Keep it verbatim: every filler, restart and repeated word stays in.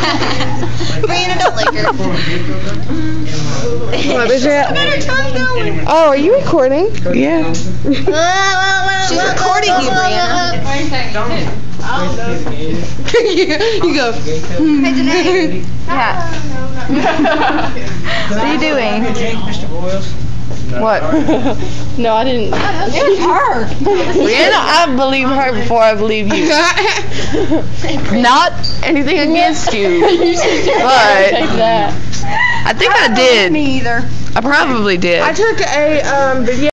Brianna don't like her. What is it? Oh, are you recording? Yeah. She's recording you, Brianna. You go. Hey, Danae. Yeah. What are you doing? What? No, I didn't. It's her. Brianna, I believe her before I believe you. Not anything against you, but I think I did. Me either. I probably did. I took a um, video.